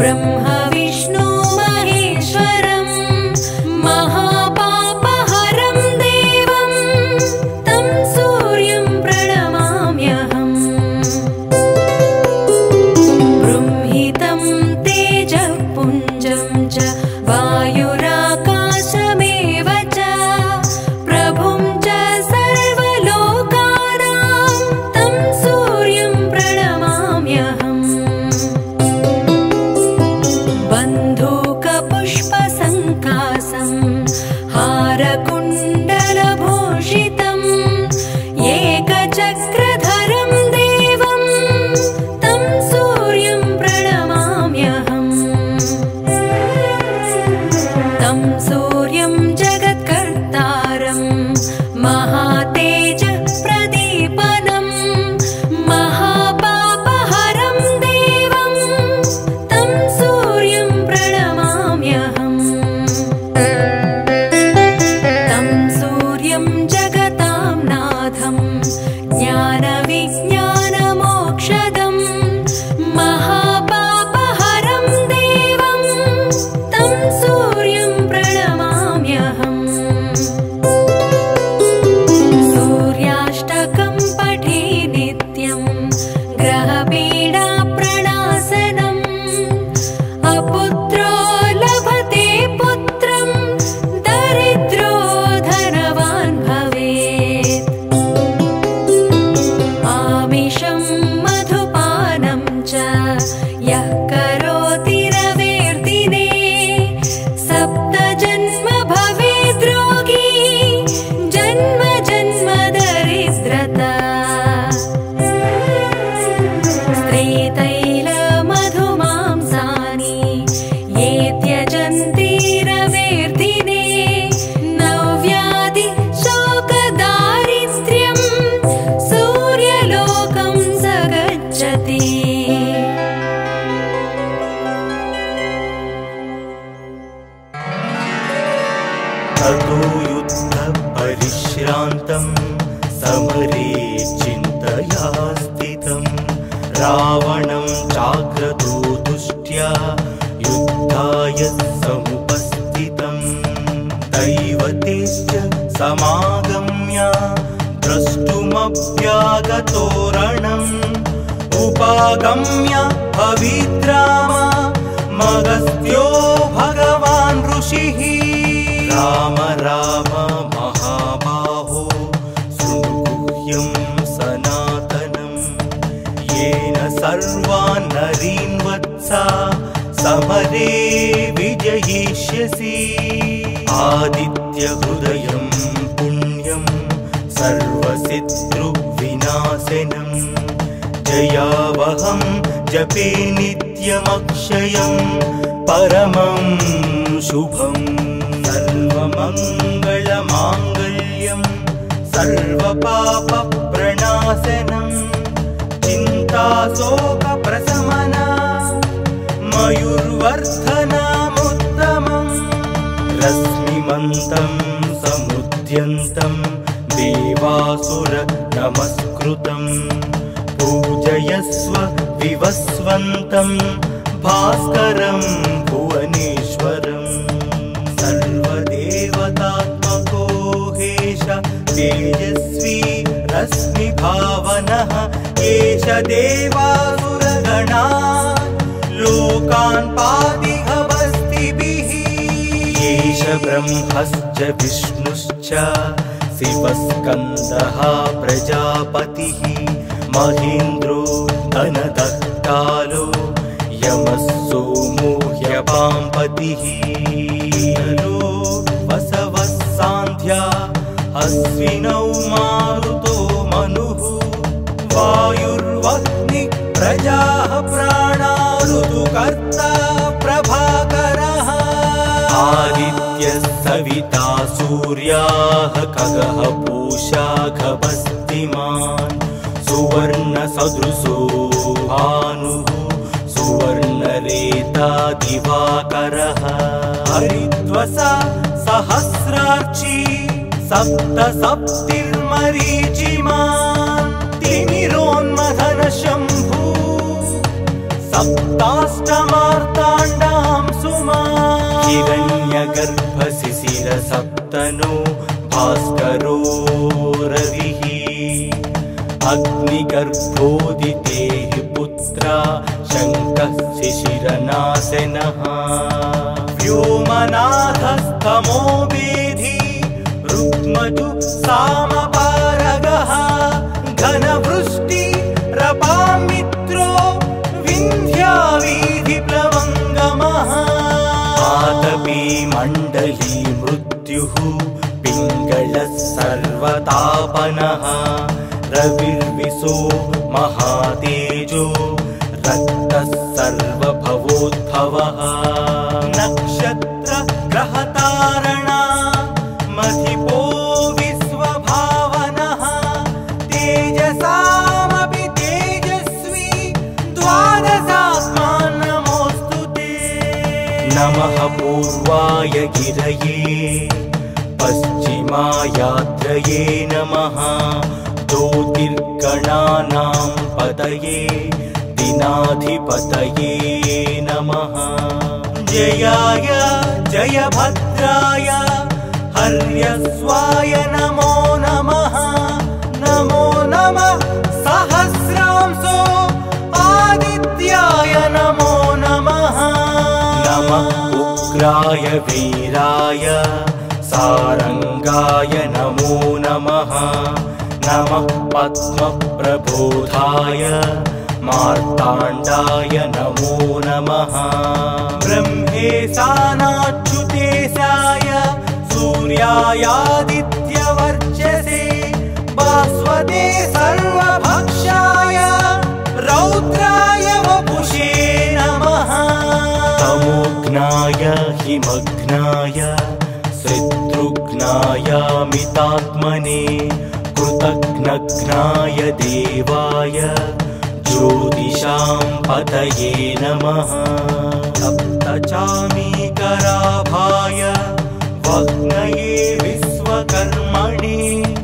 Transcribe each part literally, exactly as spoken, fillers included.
ब्रह्म विष्णु महेश्वरं महापापहरं देवं तं सूर्यं प्रणमाम्यहम्। बृंहितं तेजःपुञ्जं च वायुराकाशमेव च प्रभुं च सर्वलोकानां तं सूर्यं प्रणमाम्यहम्। बन्धूकपुष्पसङ्कासं हारकुण्डलभूषितम् एकचक्रधरं देवं तं सूर्यं प्रणमाम्यहम्। तं सूर्यं जगत्कर्तारं महातेजप्रदीपनं महापापहरं देवं तं सूर्यं प्रणमाम्यहम्। तं सूर्यं जगतां नाथं ज्ञानविज्ञानमोक्षदं महापापहरं देवं तं सूर्यं प्रणमाम्यहम्। सूर्याष्टकं पठे नित्यं ग्रहपीडाप्रणाशनम् अपुत्रो लभते पुत्रं दरिद्रो धनवान् भवेत्। आमिषं मधुपानं च यः करोति रवेर्दिने सप्तजन्म भवेद् रोगी जन्म जन्म दरिद्रता। स्त्रीतैलमधुमांसानि ये त्यजन्ति रवेर्दिने नव्याधि शोकदारिद्र्यं सूर्यलोकं स गच्छति। ततो युद्धपरिश्रान्तं समरे चिन्तया स्थितं रावणं चाग्रतो दुष्ट्या युद्धाय समुपस्थितं। दैवतेश्च समागम्य द्रष्टुमभ्यागतो रणम् उपागम्य पवित्राम मगस्त्यो भगवान् ऋषिः। राम राम महाबाहो शृणुगुह्यं सनातनं येन सर्वान् नरीन् वत्सा समरे विजयिष्यसि। आदित्यहृदयं पुण्यं सर्वशत्रुविनाशनं जयावहं जपे नित्यमक्षयं परमं शुभम्। सर्वमङ्गलमाङ्गल्यं सर्वपापप्रणाशनं चिन्ताशोकप्रशमना मयूर्वर्धनमुत्तमम्। रश्मिमन्तं समुद्यन्तं देवासुर नमस्कृतं पूजयस्व विवस्वन्तं भास्करं भुवनेश्वरम्। सर्वदेवतात्मको हेश तेजस्वी रश्मिभावनः एष देवासुरगणा लोकान् पातिहवस्तिभिः। एष ब्रह्मश्च विष्णुश्च शिवस्कन्दः प्रजापतिः महेन्द्रो धनदत्तालो यमः सोमो ह्यपाम्पतिः। वसवः सान्ध्या अश्विनौ मारुतो मनुः वायुर्वह्नि प्रजाः प्राणा ऋतुकर्ता प्रभाकरः। आदित्यः सविता सूर्याः खगः पूषा खगस्तिमान् सुवर्णसदृशो भानुः सुवर्णरेता दिवाकरः। हरिद्वसा सहस्रार्ची सप्त सप्तिर्मरीचिमान् तिमिरोन्मथन शम्भु सप्ताष्टमार्ताण्डां सुमा हिरण्यगर्भशिशिर सप्तनो भास्करो रविः अग्निगर्भोदितेः पुत्रा शङ्कः शिशिरनाशनः व्योमनाथस्तमो वेधी रुक्मजु सामपारगः घनवृष्टि रपामित्रो विन्ध्यावीधिप्लवङ्गमः आतपी मण्डली मृत्युः पिङ्गलः सर्वतापनः रविर्विशो महातेजो रक्तः सर्वभवोद्भवः नक्षत्र ग्रहतारणा मधिपो विश्वभावनः तेजसामपि तेजस्वी द्वादशात्मान् नमोऽस्तु ते नमः पूर्वाय गिरये पश्चिमायात्रये नमः ज्योतिर्गणानां पतये दिनाधिपतये नमः जयाय जयभद्राय हर्यस्वाय नमो नमः नमो नमः सहस्रांशो आदित्याय नमो नमः नमः उग्राय वीराय सारंगाय नमो नमः नमः पद्मप्रबोधाय मार्ताण्डाय नमो नमः ब्रह्मेशानाच्युतेशाय सूर्यायादित्यवर्चसे भास्वते सर्वभक्षाय रौद्राय वपुषे नमः तमोघ्नाय हिमघ्नाय शत्रुघ्नाय मितात्मने कृतघ्नघ्नाय देवाय ज्योतिषां पतये नमः सप्तचामीकराभाय वह्नये विश्वकर्मणे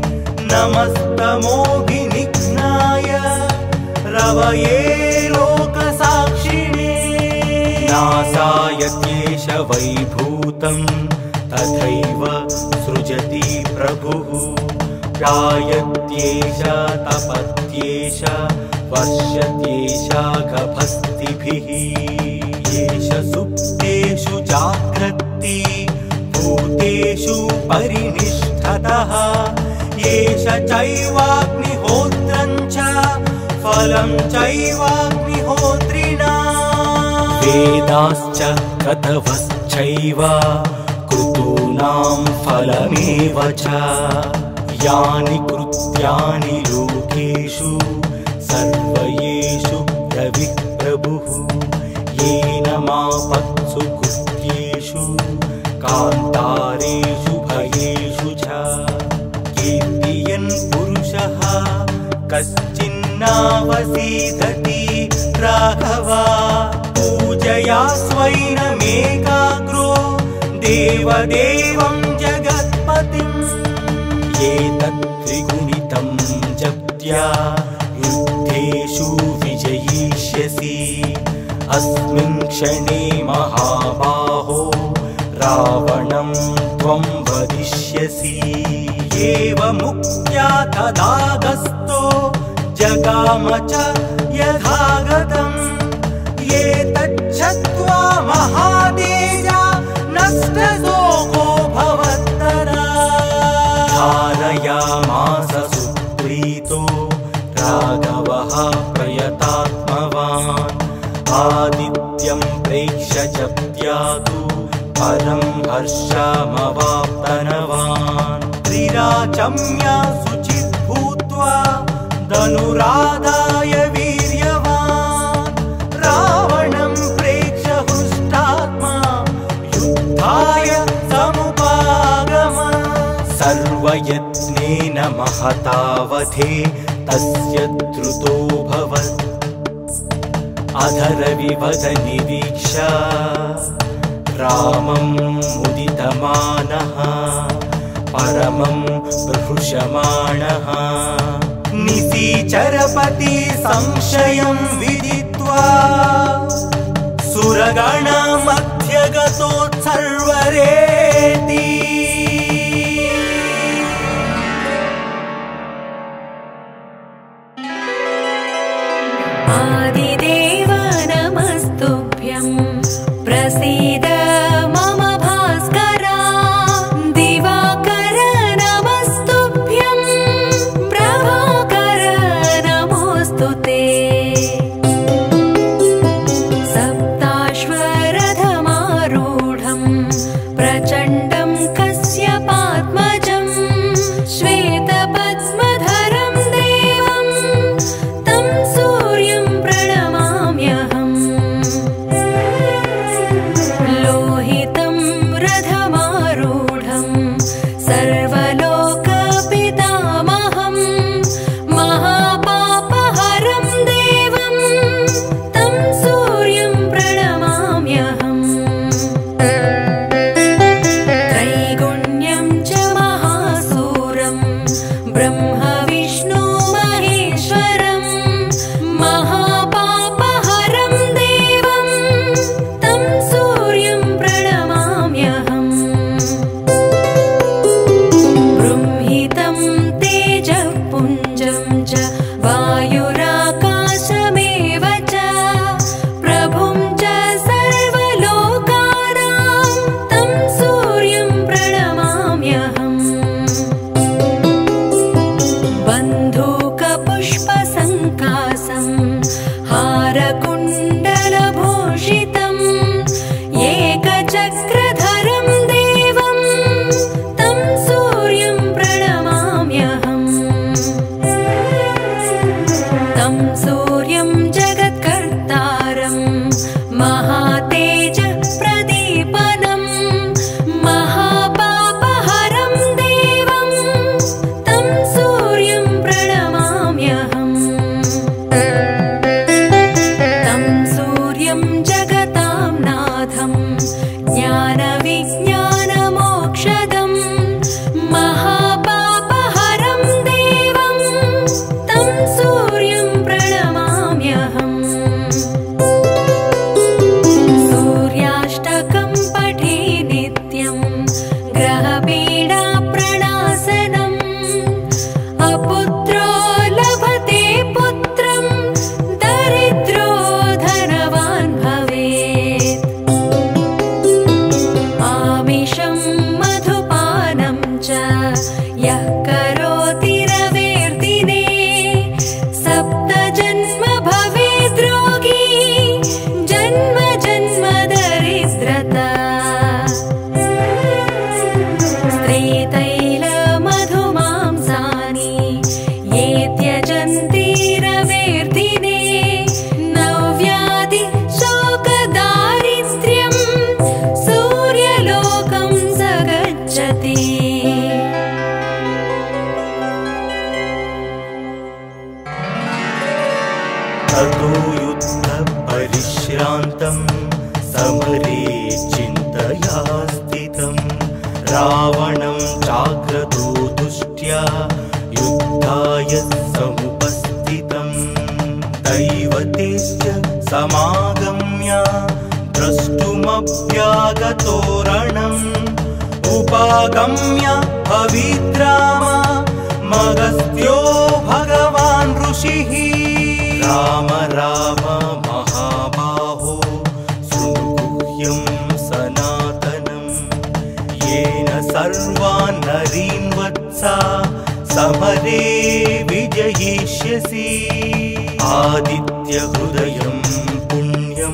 नमस्तमोभिनिघ्नाय रवये लोकसाक्षिणे नासाय क्लेश वैभूतं तथैव सृजति प्रभुः जायत्येष तपत्येष वर्षत्येष गभस्तिभिः येष सुप्तेषु जाग्रत्ति भूतेषु परिनिष्ठतः येष चैवाग्निहोत्रं च फलं चैवाग्निहोत्रिणा वेदाश्च क्रतवश्चैव क्रतूनां फलमेव च यानि कृत्यानि लोकेषु सर्वयेषु रविः प्रभुः येन मापत्सु कृत्येषु कान्तारेषु भयेषु च कीर्तियन् पुरुषः कश्चिन्नावसीदति राघवा पूजया स्वैनमेकाग्रो देवदेवं जगत्पतिम् एतत् त्रिगुणितं जप्त्या युद्धेषु विजयिष्यसि अस्मिन् क्षणे महाबाहो रावणं त्वं वदिष्यसि एवमुक्त्या तदागस्तो जगाम च यथागतम् एतच्छ्रुत्वा महातेजा नष्टशोको भवत्तदा धारयामास सुप्रीतो राघवः प्रयतात्मवान् आदित्यं प्रेक्ष्य जप्त्यातु परं हर्षमवाप्तनवान् त्रिराचम्य शुचिः भूत्वा धनुराधाय वीर्यवान् रावणं प्रेक्ष्य हृष्टात्मा युद्धाय समुपागमन् सर्वयत्नेन महतावधे तस्य द्रुतोऽभवत् अधरविवद निरीक्ष रामं मुदितमानः परमं प्रहृषमाणः निशीचरपति संशयं विदित्वा गणमध्यगतोत्सर्वरेति आदिदेव नमस्तुभ्यं प्रसीद मम भास्करा दिवाकर नमस्तुभ्यं प्रभाकर नमोऽस्तु ते सप्ताश्वरथमारूढं प्रचण्डं कस्यपात्मजं श्वेतपद्मधरं देवं तं सूर्यं प्रणमाम्यहम् लोहितं रथमारूढं सर्वलोकपितामहं महापापहरं देवं तं सूर्यं प्रणमाम्यहम् त्रैगुण्यं च महासूरं ब्रह्म विष्णु महेश्वरं महापापहरं देवं तं सूर्यं प्रणमाम्यहम् बृंहितं तेजःपुञ्जं च वायुराकाशमेव च प्रभुं च सर्वलोकानां तं सूर्यं प्रणमाम्यहम् बन्धूकपुष्पसङ्कासं हारकुण्डलभूषितम् एकचक्रधरं देवं तं सूर्यं प्रणमाम्यहम् तं सूर्यं जगत्कर्तारं महातेजप्रदीपनं महापापहरं देवं तं सूर्यं प्रणमाम्यहम् तं सूर्यं जगतां नाथं ज्ञानविज्ञानमोक्षदं महापापहरं देवं तं सूर्यं प्रणमाम्यहम् सूर्याष्टकं पठे नित्यं ग्रहपीडाप्रणाशनम् अपुत्रो लभते पुत्रं दरिद्रो धनवान् भवेत् आमिषं मधुपानं च यः करोति रवेर्दिने सप्तजन्म भवेद् रोगी जन्म जन्म दरिद्रता स्त्रीतैलमधुमांसानि ये त्यजन्ति रवेर्दिने नव्याधि शोकदारिद्र्यं सूर्यलोकं स गच्छति ततो युद्धपरिश्रान्तं समरे चिन्तया स्थितं रावणं चाग्रतो दुष्ट्या युद्धाय समुपस्थितं दैवतेश्च समागम्य द्रष्टुमभ्यागतोरणम् उपागम्य भविद्राम मगस्त्यो भगवान् ऋषिः राम राम महाबाहो सुगुह्यं सनातनं येन सर्वान् नरीन् वत्सा समरे विजयिष्यसि आदित्यहृदयं पुण्यं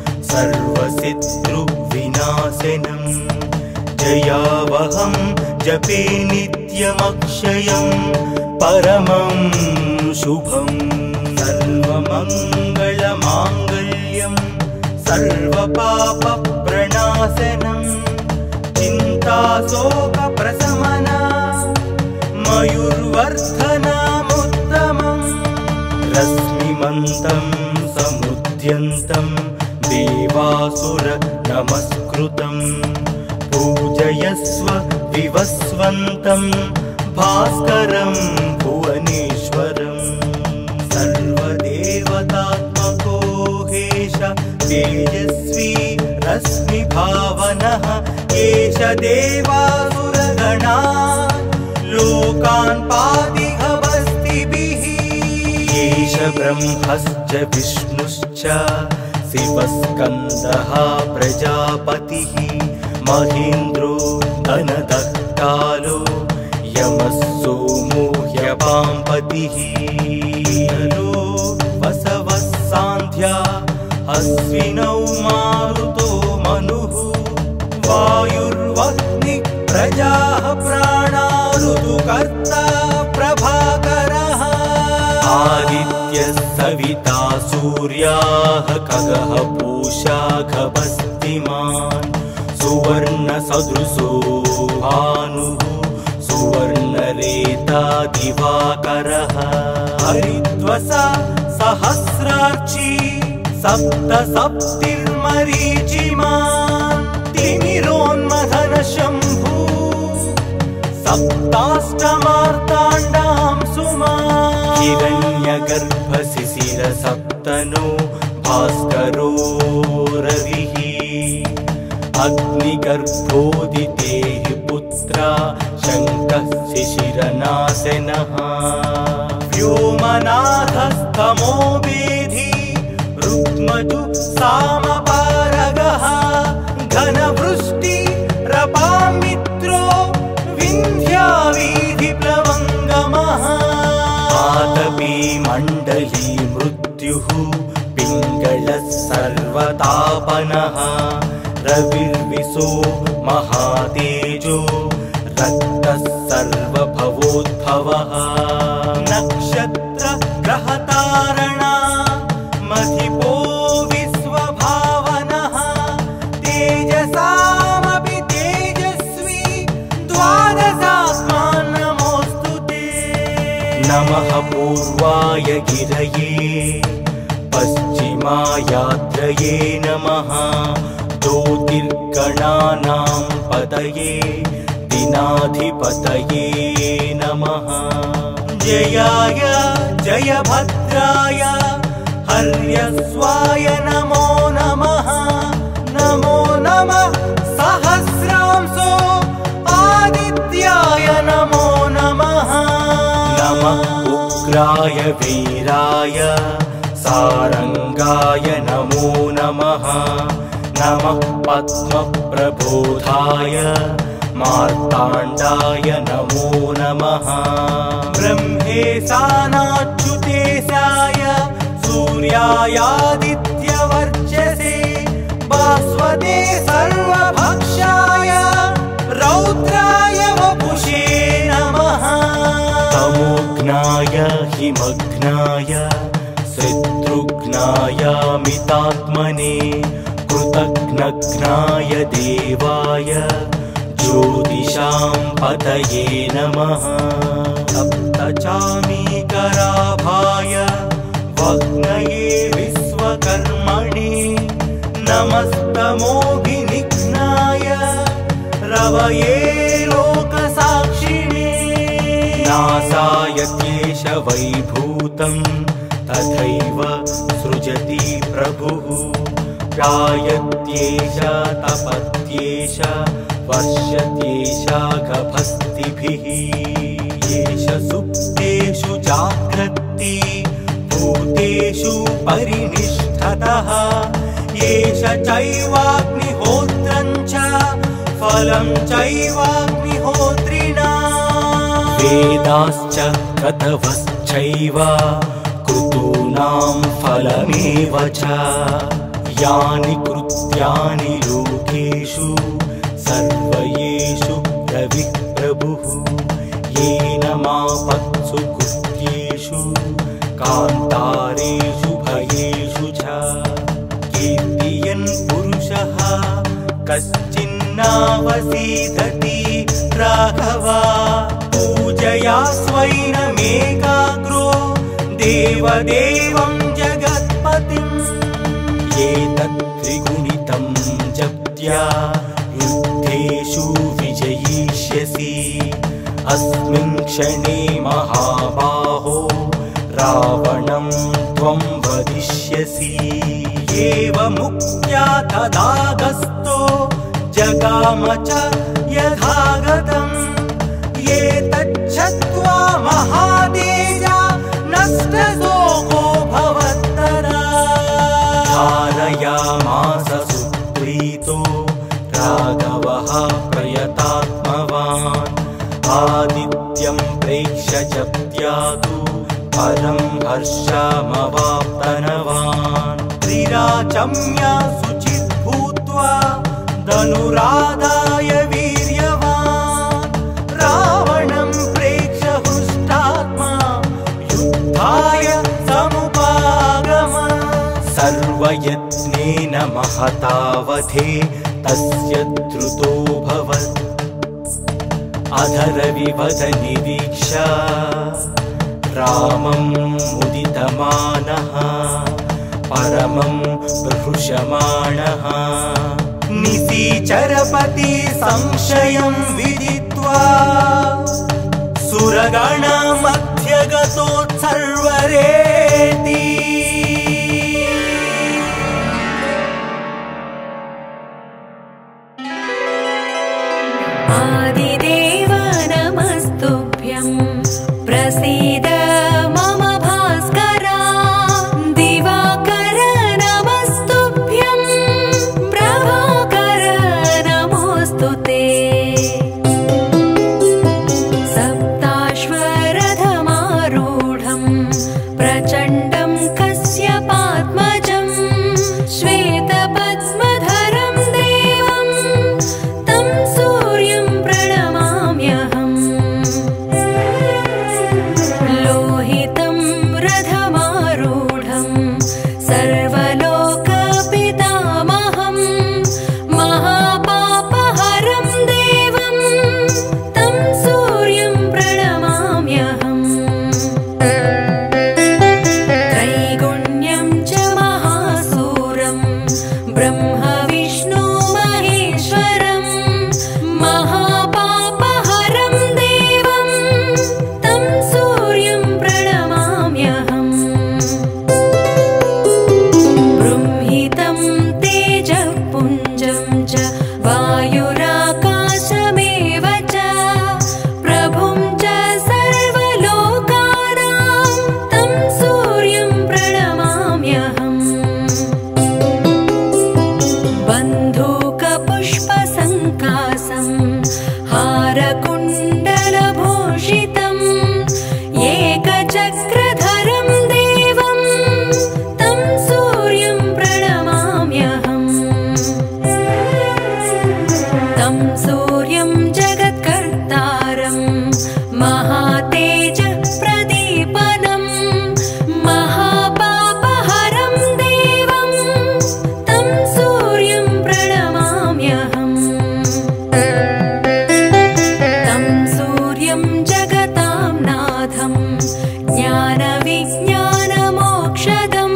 सर्वशत्रुविनाशनं जयावहं जपे नित्यमक्षयं परमं शुभम् सर्वमङ्गलमाङ्गल्यं सर्वपापप्रणाशनं चिन्ताशोकप्रशमना मयूर्वर्धनमुत्तमम् रश्मिमन्तं समुद्यन्तं देवासुर नमस्कृतं पूजयस्व विवस्वन्तं भास्करं भुवनेश्वरं सर्वदेवतात्मको हेश तेजस्वी रश्मिभावनः एष देवासुरगणा लोकान् पातिहवस्तिभिः एष ब्रह्मश्च विष्णुश्च शिवस्कन्दः प्रजापतिः महेन्द्रो धनदः कालो यमः सोमो ह्यपाम्पतिः वसवः सान्ध्या अश्विनौ मारुतो मनुः वायुर्वह्निः प्रजाः प्राणा ऋतुकर्ता प्रभाकरः आदित्यः सविता सूर्याः खगः पूषा खगस्तिमान् सुवर्णसदृशो भानुः सुवर्णरेता दिवाकरः हरिद्वसा सहस्रार्ची सप्त सप्तिर्मरीचिमान् तिमिरोन्मथन शम्भु सप्ताष्टमार्ताण्डां सुमान् हिरण्यगर्भ शिशिर सप्तनो भास्करो रविः अग्निगर्भोदितेः पुत्रा शङ्कः शिशिरनाशनः व्योमनाथस्तमो वेधी रुक्मजु सामपारगः घनवृष्टि रपामित्रो विन्ध्यावीधिप्लवङ्गमः आतपी मण्डली मृत्युः पिङ्गलः सर्वतापनः रविर्विशो महातेजो रक्तः सर्वभवोद्भवः नक्षत्र ग्रहतारणा मधिपो विश्वभावनः तेजसामपि तेजस्वी द्वादशात्मान् नमोऽस्तु ते नमः पूर्वाय गिरये पश्चिमायात्रये नमः ज्योतिर्गणानां पतये दिनाधिपतये नमः जयाय जयभद्राय हर्यस्वाय नमो नमः नमो नमः सहस्रांशो आदित्याय नमो नमः नमः उग्राय वीराय सारंगाय नमो नमः नमः पद्मप्रबोधाय मार्ताण्डाय नमो नमः ब्रह्मेशानाच्युतेशाय सूर्यायादित्यवर्चसे भास्वते सर्वभक्षाय रौद्राय वपुषे नमः तमोघ्नाय हिमघ्नाय शत्रुघ्नाय मितात्मने कृतघ्नघ्नाय देवाय ज्योतिषां पतये नमः सप्तचामीकराभाय वग्नये विश्वकर्मणे नमस्तमोभिनिघ्नाय रवये लोकसाक्षिणे नासाय केशवैभूतं तथैव सृजति प्रभुः गायत्येष तपत्येष वर्षत्येष गभस्तिभिः येष सुप्तेषु जाग्रत्ति भूतेषु परिनिष्ठतः येष चैवाग्निहोत्रं च फलं चैवाग्निहोत्रिणा वेदाश्च क्रतवश्चैव क्रतूनां फलमेव च यानि कृत्यानि लोकेषु सर्वयेषु रविः प्रभुः येन मापत्सु कृत्येषु कान्तारेषु भयेषु च कीर्तियन् पुरुषः कश्चिन्नावसीदति राघवा पूजया स्वैनमेकाग्रो देवदेवं जगत्पतिम् एतत् त्रिगुणितं जप्त्या युद्धेषु विजयिष्यसि अस्मिन् क्षणे महाबाहो रावणं त्वं वदिष्यसि एव मुक्त्या तदागस्तो जगाम च यथागतम् एतच्छत्वा महातेजा नष्टशोको भवत्तदा धारयामास सुप्रीतो राघवः प्रयतात्मवान् आदित्यं प्रेक्ष्य च त्यातु परं हर्षमवाप्तनवान् त्रिराचम्य शुचित् भूत्वा धनुरादाय वीर्यवान् रावणं प्रेक्ष्य हृष्टात्मा युद्धाय समुपागमन् सर्वयत्नेन महतावधे तस्य द्रुतोऽभवत् अधरविवद निरीक्षा रामं मुदितमानः परमं बृहृषमाणः निशिचरपति संशयं विदित्वा सुरगणमध्यगतोत्सर्वरेति आदिदेव नमस्तुभ्यं प्रसीद मम भास्कर दिवाकर नमस्तुभ्यं प्रभाकर नमोऽस्तु ते सप्ताश्वरथमारूढं प्रचण्डं कश्यपात्मजं श्वेतपद्मधरं देवं तं सूर्यं प्रणमाम्यहम् लोहितं रथमारूढं सर्वलोकपितामहं महापापहरं देवं तं सूर्यं प्रणमाम्यहम् त्रैगुण्यं च महासूरं ब्रह्म विष्णु महेश्वरं महापापहरं देवं तं सूर्यं प्रणमाम्यहम् बृंहितं तेजःपुञ्जं च वायुराकाशमेव च प्रभुं च सर्वलोकानां तं सूर्यं प्रणमाम्यहम् बन्धूकपुष्पसङ्कासं हारकुण्डलभूषितम् एकचक्रधरं देवं तं सूर्यं प्रणमाम्यहम् तं सूर्यं जगत्कर्तारं महातेजप्रदीपनं महापापहरं देवं तं सूर्यं प्रणमाम्यहम् तं सूर्यं जगतां नाथं ज्ञानविज्ञानमोक्षदं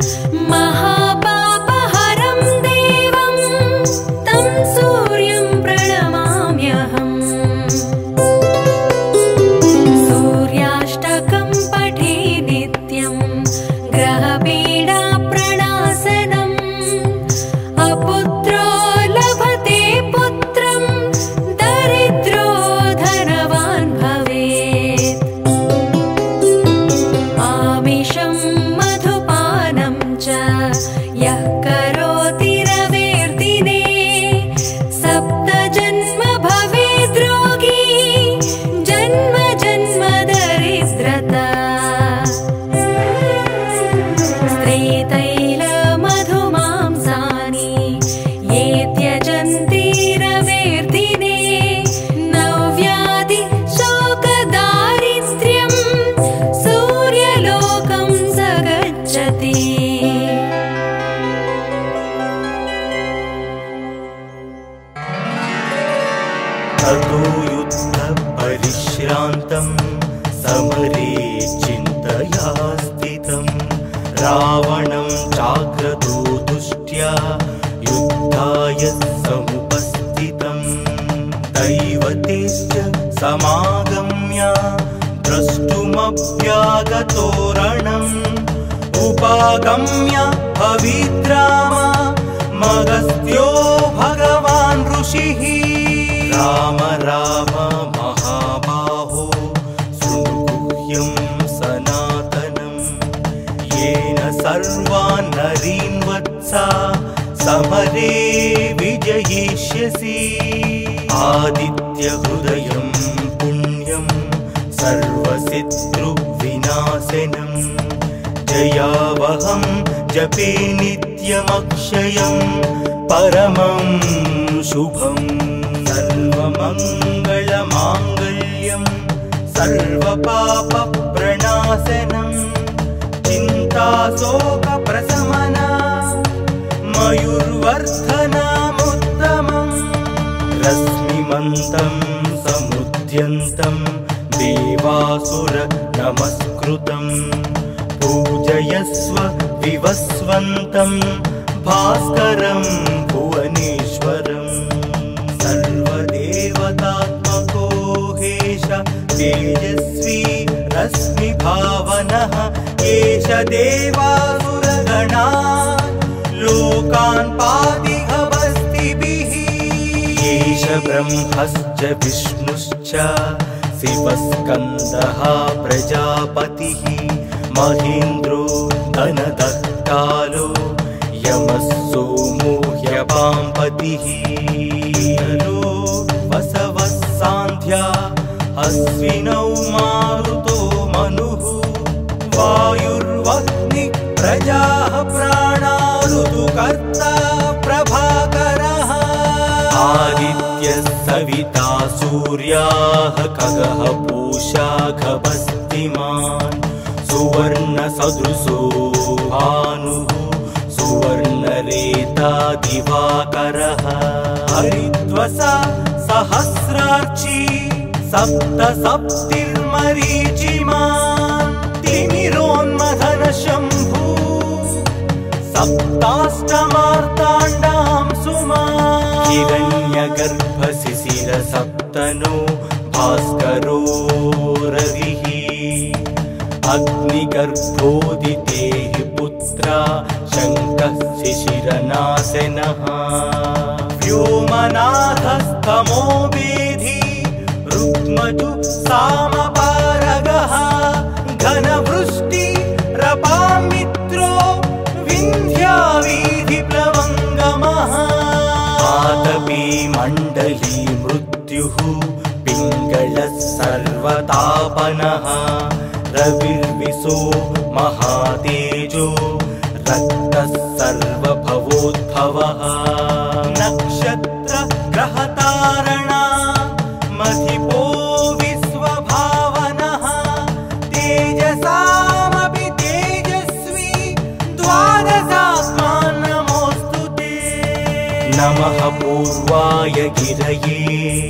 महापापहरं देवं तं सूर्यं प्रणमाम्यहम् सूर्याष्टकं पठे नित्यं ग्रहपीडाप्रणाशनम् अपुत्रो लभते पुत्रं दरिद्रो धनवान् भवेत् आमिषं मधुपानं च यः करोति रवेर्दिने सप्तजन्म भवेद् रोगी जन्म जन्म दरिद्रता स्त्रीतैलमधुमांसानि ये त्यजन्ति रवेर्दिने नव्याधि शोकदारिद्र्यं सूर्यलोकं स गच्छति ततो युद्धपरिश्रान्तं समरे चिन्तया स्थितं रावणं चाग्रतो दुष्ट्या युद्धाय समुपस्थितं दैवतेश्च समागम्य द्रष्टुमप्यागतो रणम् उपागम्य अब्रवीद्राम मगस्त्यो भगवान् ऋषिः राम राम महाबाहो शृणुगुह्यं सनातनं येन सर्वान् नरीन् वत्सा समरे विजयिष्यसि आदित्यहृदयं पुण्यं सर्वशत्रुविनाशनं जयावहं जपे नित्यमक्षयं परमं शुभं सर्वमङ्गलमाङ्गल्यं सर्वपापप्रणाशनं चिन्ताशोकप्रशमना मयूर्वर्धनमुत्तमं रश्मिमन्तं समुद्यन्तं देवासुर नमस्कृतं पूजयस्व विवस्वन्तं भास्करं भुवनेश्वरं सर्वदेवतात्मको हेश तेजस्वी रश्मिभावनः एष देवासुरगणा लोकान् पातिहवस्तिभिः एष ब्रह्मश्च विष्णुश्च शिवस्कन्दः प्रजापतिः महेन्द्रो धनदत्तालो यमः सोमो ह्यपाम्पतिः नलो वसवः सान्ध्या अश्विनौ मारुतो मनुः वायुर्वह्निः प्रजाः प्राणा ऋतुकर्ता प्रभाकरः आदित्यः सविता सूर्याः खगः पूषा खगस्तिमान् सुवर्णसदृशो भानुः सुवर्णरेता दिवाकरः हरिद्वसा सहस्रार्ची सप्त सप्तिर्मरीचिमान् तिमिरोन्मथन शम्भु सप्ताष्टमार्ताण्डां सुमान् हिरण्यगर्भशिशिर सप्तनो भास्करो रविः अग्निगर्भोदितेः पुत्रा शङ्कः शिशिरनाशनः व्योमनाथस्तमो वेधी रुक्मजु सामपारगः घनवृष्टि रपामित्रो विन्ध्यावीधिप्लवङ्गमः आतपी मण्डली मृत्युः पिङ्गलः सर्वतापनः रविर्विशो महातेजो रक्तः सर्वभवोद्भवः नक्षत्र ग्रहतारणा मधिपो विश्वभावनः तेजसामपि तेजस्वी द्वादशात्मा नमोऽस्तु ते नमः पूर्वाय गिरये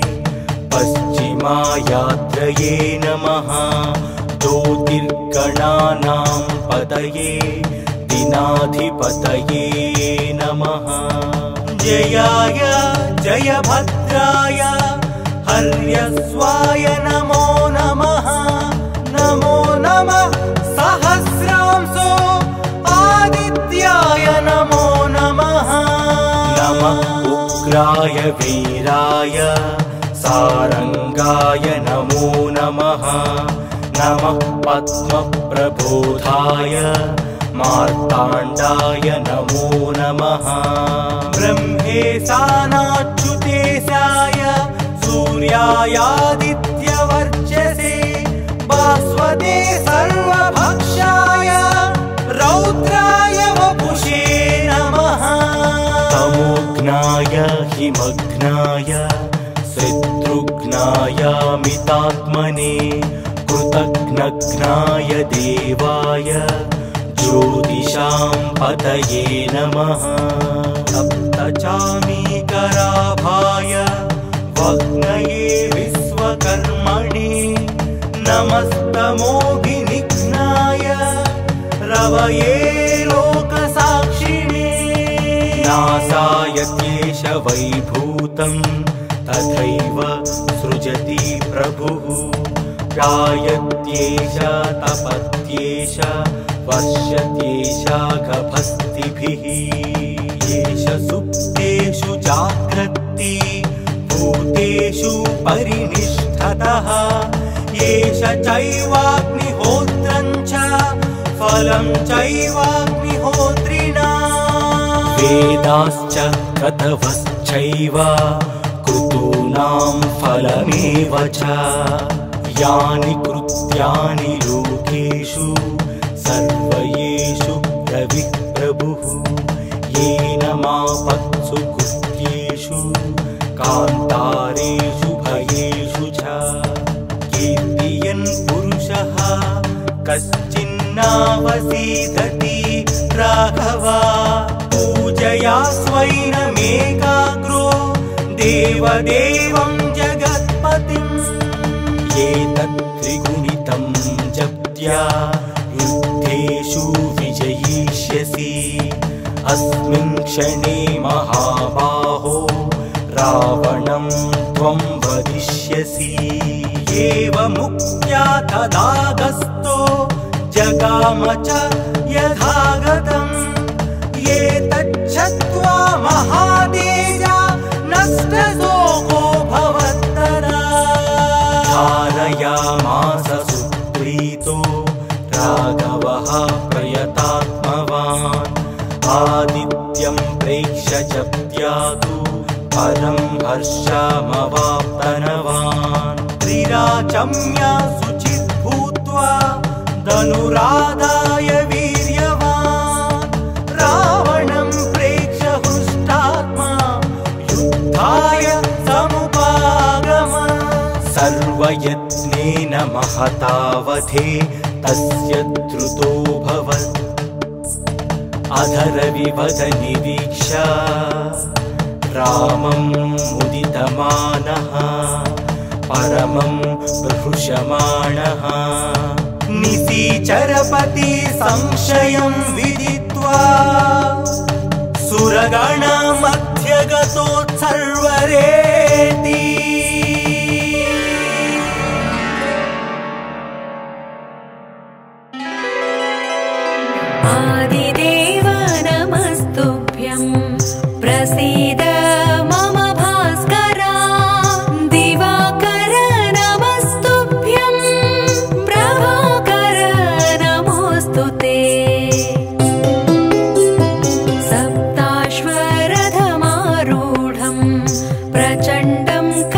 पश्चिमायात्रये नमः ज्योतिर्गणानां पतये दिनाधिपतये नमः जयाय जयभद्राय हर्यस्वाय नमो नमः नमो नमः सहस्रांशो आदित्याय नमो नमः नमः उग्राय वीराय सारंगाय नमो नमः नमः पद्मप्रबोधाय मार्ताण्डाय नमो नमः ब्रह्मेशानाच्युतेशाय सूर्यायादित्यवर्चसे भास्वते सर्वभक्षाय रौद्राय वपुषे नमः तमोघ्नाय हिमघ्नाय शत्रुघ्नाय मितात्मने कृतघ्नघ्नाय देवाय ज्योतिषां पतये नमः सप्तचामीकराभाय वह्नये विश्वकर्मणे नमस्तमोभिनिघ्नाय रवये लोकसाक्षिणे नासाय क्लेश वैभूतं तथैव सृजति प्रभुः गायत्येष तपत्येष वर्षत्येषागभस्तिभिः येष सुप्तेषु जाग्रत्ति भूतेषु परिनिष्ठतः येष चैवाग्निहोत्रं च फलं चैवाग्निहोत्रिणा वेदाश्च क्रतवश्चैव क्रतूनां फलमेव च यानि कृत्यानि लोकेषु सर्वयेषु प्रविः प्रभुः येन मापत्सु कृत्येषु कान्तारेषु भयेषु च कीर्तियन् पुरुषः कश्चिन्नावसीदति राघवा पूजया स्वैनमेकाग्रो देवदेवं जगत्पतिम् एतत् त्रिगुणितं जप्त्या युद्धेषु विजयिष्यसि अस्मिन् क्षणे महाबाहो रावणं त्वं वदिष्यसि एवमुक्त्या तदागस्तो जगाम च यथागतम् एतच्छ्रुत्वा महातेजा नष्टशोको भवत्तदा धारयामास सुप्रीतो राघवः प्रयतात्मवान् आदित्यं प्रेक्ष्य जप्त्यातु परं हर्षमवाप्तनवान् त्रिराचम्या शुचिः भूत्वा धनुरादाय वीर्यवान् रावणं प्रेक्ष्य हृष्टात्मा युद्धाय समुपागम सर्वयत्नेन महतावधे तस्य द्रुतोऽभवत् अधरविवदनिरीक्ष्य रामं मुदितमानः परमं प्रहृषमाणः निशिचरपति संशयं विदित्वा सुरगणमध्यगतोत्सर्वरेति आदिदेव नमस्तुभ्यं प्रसीद मम भास्कर दिवाकर नमस्तुभ्यं प्रभाकर नमोऽस्तुते सप्ताश्वरथमारूढं प्रचण्डं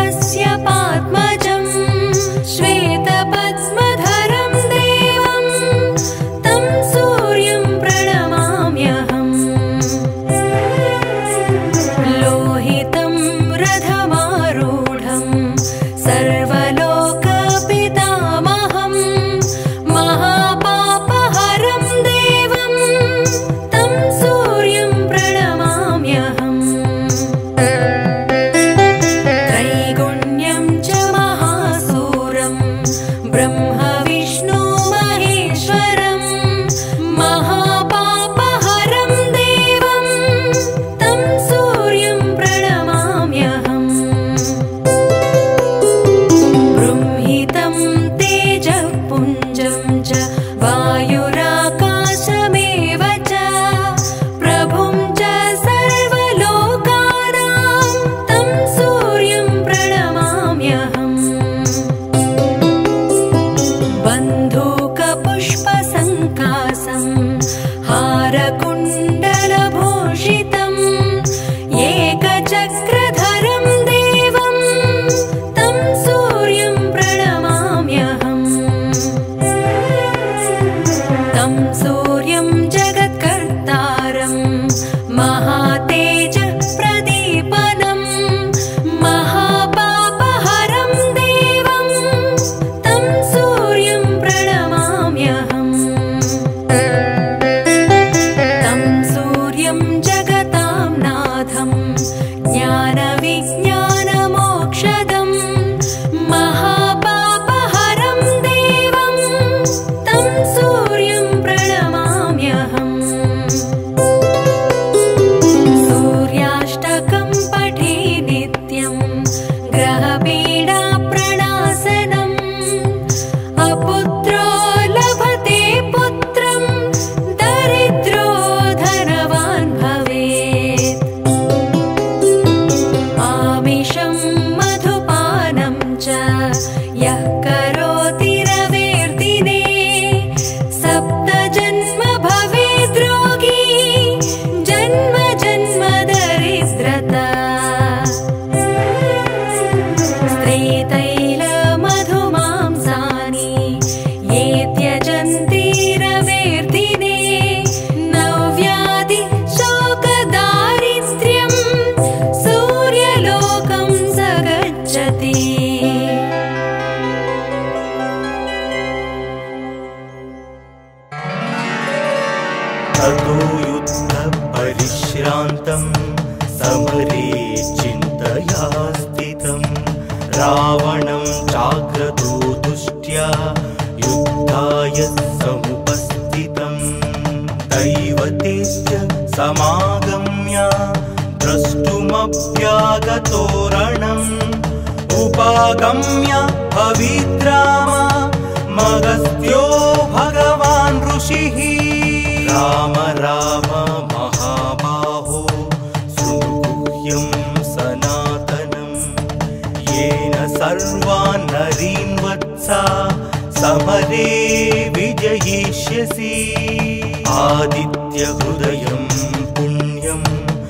समरे चिन्तया स्थितं रावणं चाग्रतो दुष्ट्या युद्धाय समुपस्थितं दैवतेश्च समागम्य द्रष्टुमभ्यागतो रणम् उपागम्य पवित्राम मगस्त्यो भगवान् ऋषिः राम राम महाबाहो शृणुगुह्यं सनातनं येन सर्वान् नरीन् वत्सा समरे विजयिष्यसि आदित्यहृदयं पुण्यं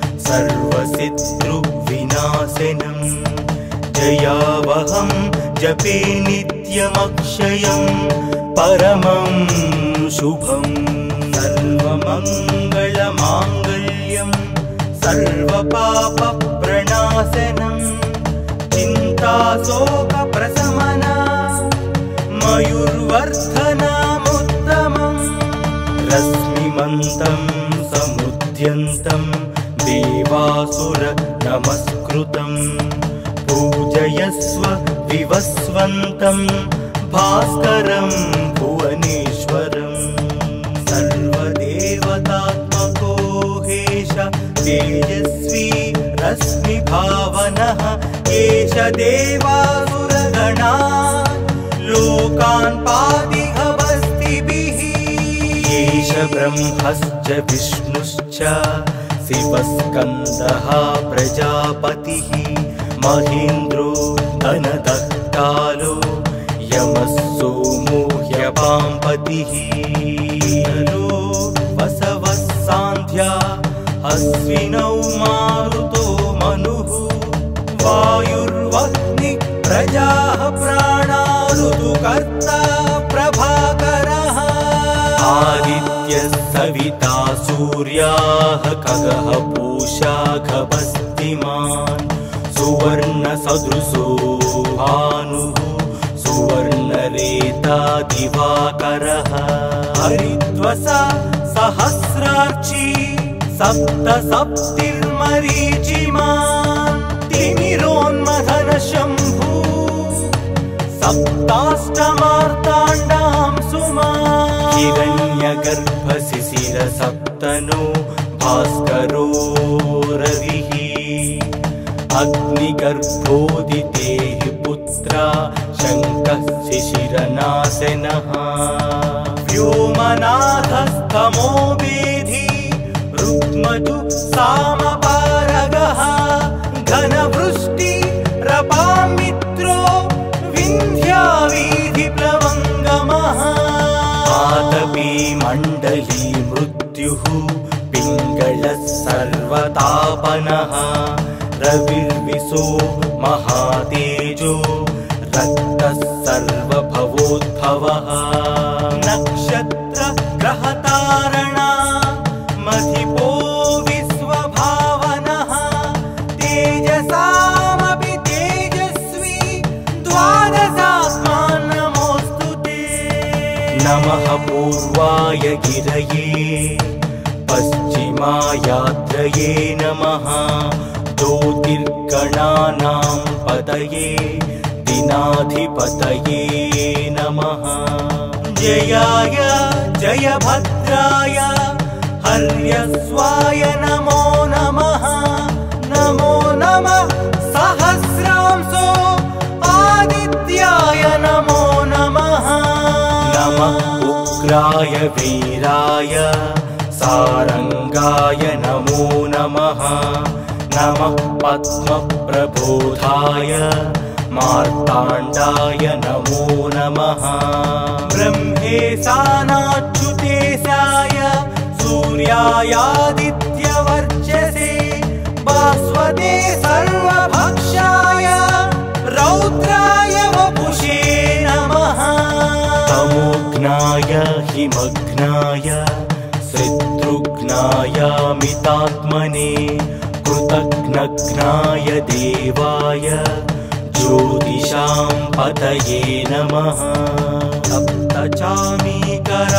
सर्वशत्रुविनाशनं जयावहं जपे नित्यमक्षयं परमं शुभं सर्वमङ्गलमाङ्गल्यं सर्वपापप्रणाशनं चिन्ताशोकप्रशमना मयूर्वर्धनमुत्तमम् रश्मिमन्तं समुद्यन्तं देवासुर नमस्कृतं पूजयस्व विवस्वन्तं भास्करं भुवनेश्वरं सर्वदेवतात्मको हेश तेजस्वी रश्मिभावनः एष देवासुरगणा लोकान् पातिहवस्तिभिः एष ब्रह्मश्च विष्णुश्च शिवस्कन्दः प्रजापतिः महेन्द्रो धनदः कालो यमः सोमो ह्यपाम्पतिः वसवः सान्ध्या अश्विनौ मारुतो मनुः वायुर्वह्नि प्रजाः प्राणा ऋतुकर्ता प्रभाकरः आदित्यः सविता सूर्याः खगः पूषा खगस्तिमान् सुवर्णसदृशो भानुः सुवर्णरेता दिवाकरः हरिद्वसा सहस्रार्ची सप्त सप्तिर्मरीचिमान् तिमिरोन्मथन शम्भु सप्ताष्टमार्ताण्डां सुमान् हिरण्यगर्भशिशिर सप्तनो भास्करो रविः अग्निगर्भोदितेः पुत्रा शङ्कः शिशिरनाशनः व्योमनाथस्तमो वेधी रुक्मतु सामपारगः घनवृष्टि रपामित्रो विन्ध्यावीधिप्लवङ्गमः आतपी मण्डली मृत्युः पिङ्गलः सर्वतापनः रविर्विशो महातेजो रक्तः सर्वभवोद्भवः नक्षत्र ग्रहतारणा मधिपो विश्वभावनः तेजसामपि तेजस्वी द्वादशात्मा नमोऽस्तु ते नमः पूर्वाय गिरये पश्चिमायात्रये नमः ज्योतिर्गणानां पतये दिनाधिपतये नमः जयाय जयभद्राय हर्यस्वाय नमो नमः नमो नमः सहस्रांशो आदित्याय नमो नमः नमः उग्राय वीराय सारंगाय नमो नमः नमः पद्मप्रबोधाय मार्ताण्डाय नमो नमः ब्रह्मेशानाच्युतेशाय सूर्यायादित्यवर्चसे भास्वते सर्वभक्षाय रौद्राय वपुषे नमः तमोघ्नाय हिमघ्नाय शत्रुघ्नायामितात्मने कृतघ्नघ्नाय देवाय ज्योतिषां पतये नमः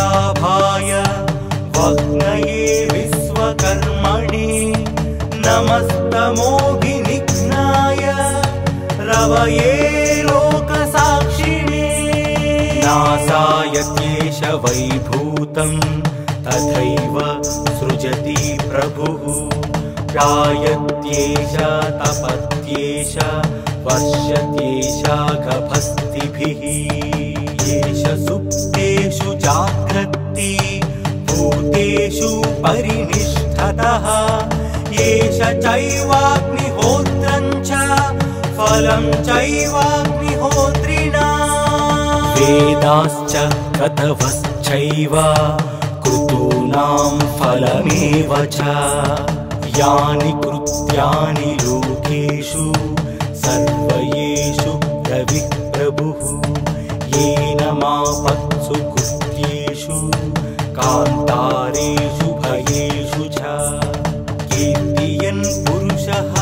सप्तचामीकराभाय वह्नये विश्वकर्मणे नमः समस्तमोहिनिघ्नाय रवये लोकसाक्षिणे नासायत्येष वैभूतं तथैव सृजति प्रभुः जायत्येष तपत्येष वर्षत्येष गभस्तिभिः येष सुप्तेषु जाग्रत्ति भूतेषु परिनिष्ठतः येष चैवाग्निहोत्रं च फलं चैवाग्निहोत्रिणा वेदाश्च क्रतवश्चैव कृतूनां फलमेव च यानि कृत्यानि लोकेषु सर्वयेषु रविः प्रभुः येन मापत्सु कृत्येषु कान्तारेषु भयेषु च कीर्तियन् पुरुषः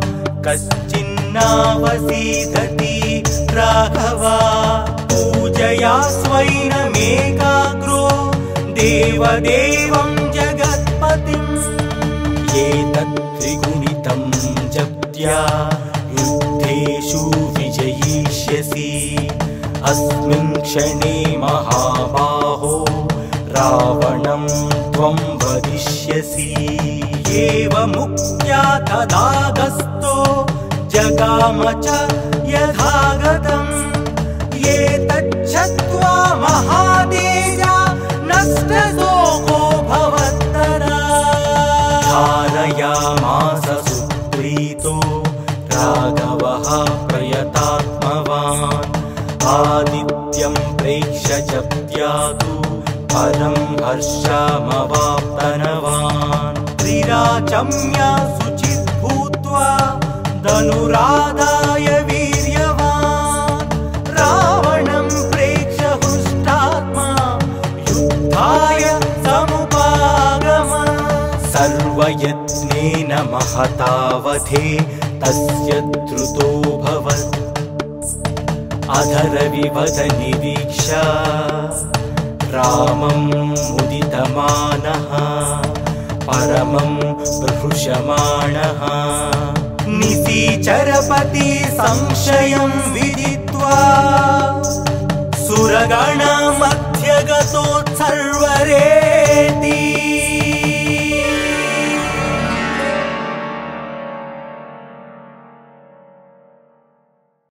कश्चिन्नावसीदति राघवा पूजया स्वैनमेकाग्रो देवदेवं जगत्पतिम् एतत् त्रिगुणितं जप्त्या युद्धेषु विजयिष्यसि अस्मिन् क्षणे महाबाहो रावणं त्वं वदिष्यसि एवमुक्त्या तदागस्तो जगाम च यथागतम् एतच्छ्रुत्वा महातेजा नष्टशोको भवत्तरा धारयामास सुप्रीतो राघवः प्रयतात्मवान् आदित्यं प्रेक्ष्य जप्त्यातु परं हर्षमवाप्तनवान् त्रिराचम्य शुचित् भूत्वा धनुरादाय वीर्यवान् रावणं प्रेक्ष्य हृष्टात्मा युद्धाय समुपागम सर्वयत्नेन महतावधे तस्य द्रुतोऽभवत् अधरविवद निरीक्ष्य रामं मुदितमानः परमं बृहृषमाणः निशिचरपति संशयं विदित्वा सुरगणमध्यगतोत्सर्वरे